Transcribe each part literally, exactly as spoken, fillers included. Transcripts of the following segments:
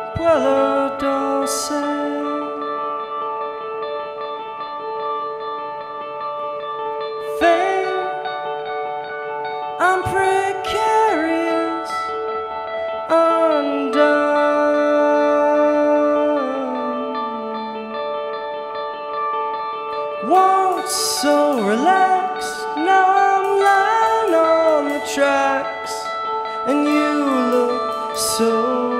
puedo dulce. Fame, I'm precarious, undone. Once so relaxed, now I'm lying on the tracks, and you look so.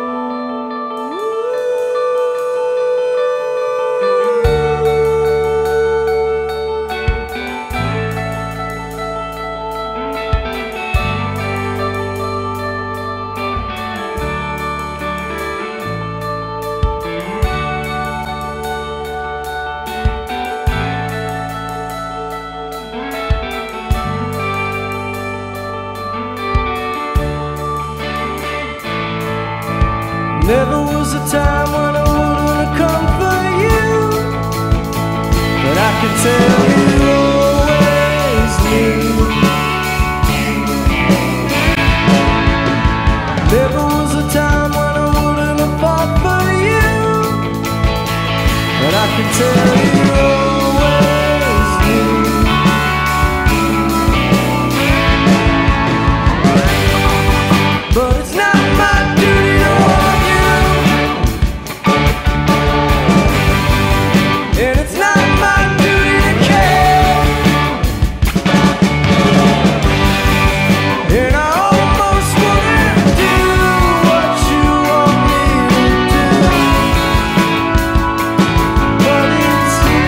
Never was a time when I wouldn't have come for you, but I can tell you always knew. Never was a time when I wouldn't have fought for you, but I can tell you always knew. But it's not my duty to warn you. And it's not my duty to care. And I almost wouldn't do what you want me to do, but it's you,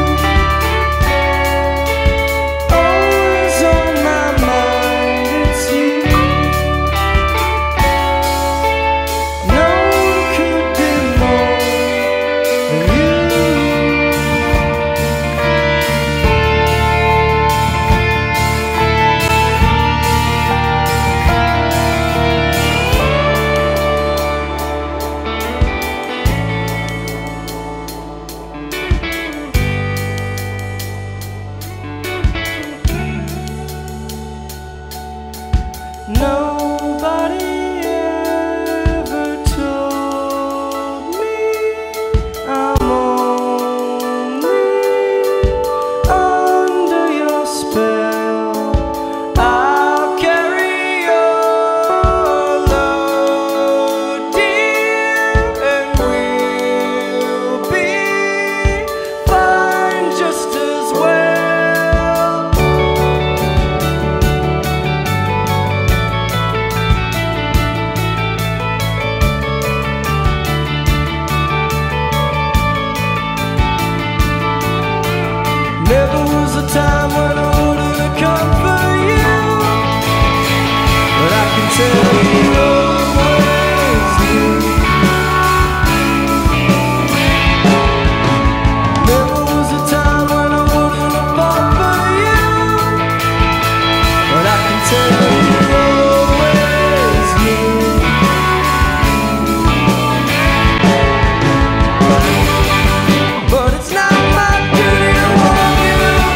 always on my mind. It's you. No one could be more than you. Nobody ever told me I'm only under your spell. I'll carry your load, dear, and we'll be fine just as well. Never was a time when I wouldn't have come for you, but I can tell you always knew. Never was a time when I wouldn't have fought for you, but I can tell you always knew. But it's not my duty to warn you.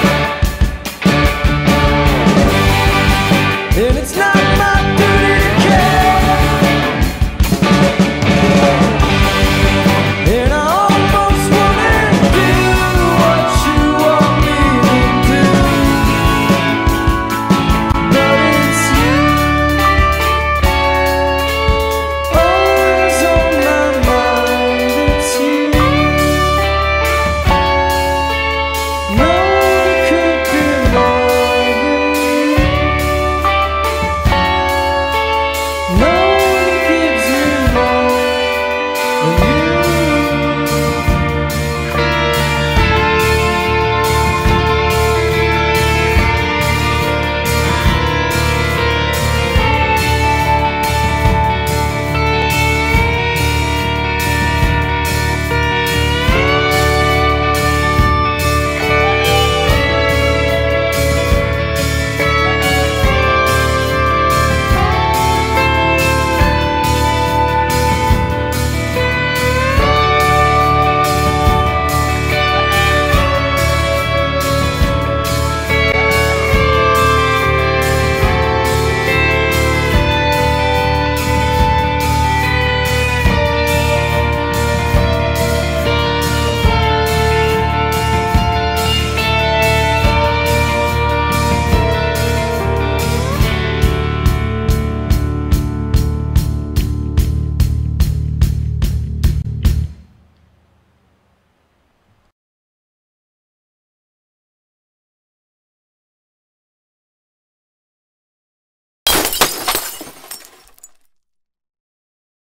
And it's not my duty to care. And I almost wouldn't do what you want me to do, but it's you, always on my mind. It's you. No one could be more than you. No one gives me more than you.